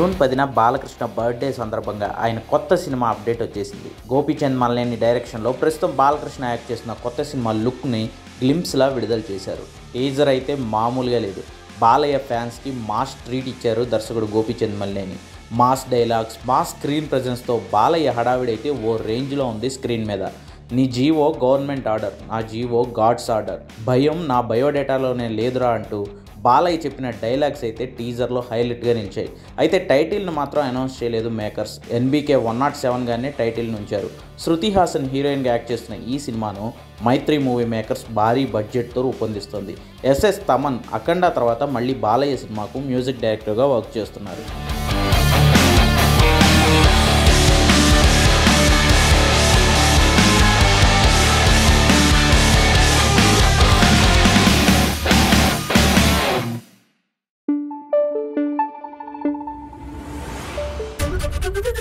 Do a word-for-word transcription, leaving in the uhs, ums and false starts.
June పదిన Balakrishna birthday సందర్భంగా ఆయన కొత్త సినిమా అప్డేట్ వచ్చేసింది. గోపీచంద్ మల్లేని డైరెక్షన్లో ప్రస్తుతం బాలకృష్ణ యాక్ట్ చేసిన కొత్త సినిమా లుక్ని గ్లింప్స్లా విడుదల చేశారు. టీజర్ అయితే మామూలుగా లేదు. బాలయ్య ఫ్యాన్స్కి మాస్ ట్రీట్ ఇచ్చారు దర్శకుడు Gopichand Malineni. Mass dialogues, mass screen ప్రజెన్స్తో బాలయ్య హడావిడైతే ఓ రేంజ్లో ఉంది స్క్రీన్ మీద. నీ జీవో గవర్నమెంట్ ఆర్డర్, నా జీవో గాడ్స్ ఆర్డర్, భయం నా బయోడేటాలోనే లేదురా అంటూ బాలయ్య చెప్పిన డైలాగ్స్ అయితే టీజర్లో హైలైట్గా నిలిచాయి. అయితే టైటిల్ను మాత్రం అనౌన్స్ చేయలేదు మేకర్స్. ఎన్బీకే వన్ నాట్ సెవెన్గానే టైటిల్ను ఉంచారు. శృతి హాసన్ హీరోయిన్గా యాక్ట్ చేస్తున్న ఈ సినిమాను మైత్రి మూవీ మేకర్స్ భారీ బడ్జెట్తో రూపొందిస్తుంది. ఎస్ఎస్ తమన్ అఖండ తర్వాత మళ్ళీ బాలయ్య సినిమాకు మ్యూజిక్ డైరెక్టర్గా వర్క్ చేస్తున్నారు. Thank you.